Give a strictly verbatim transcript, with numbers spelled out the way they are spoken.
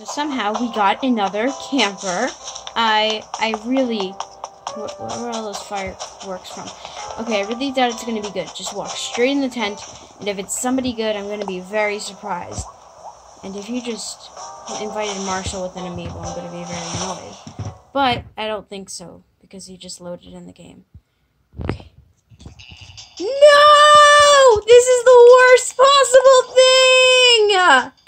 So somehow we got another camper. I I really... Where, where are all those fireworks from? Okay, I really doubt it's going to be good. Just walk straight in the tent, and if it's somebody good, I'm going to be very surprised. And if you just invited Marshall with an amiibo, I'm going to be very annoyed. But I don't think so, because he just loaded in the game. Okay. No! This is the worst possible thing!